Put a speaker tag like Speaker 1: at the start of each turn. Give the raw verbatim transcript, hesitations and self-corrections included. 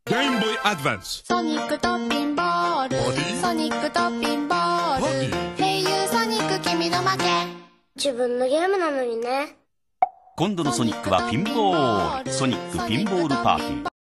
Speaker 1: gameboy advance。
Speaker 2: ソニックとピンボール。ソニックとピンボール。ヘイユーソニック君の負け。
Speaker 3: 自分のゲームなのにね。
Speaker 4: 今度のソニックはピンボール。ソニックピンボールパーティー。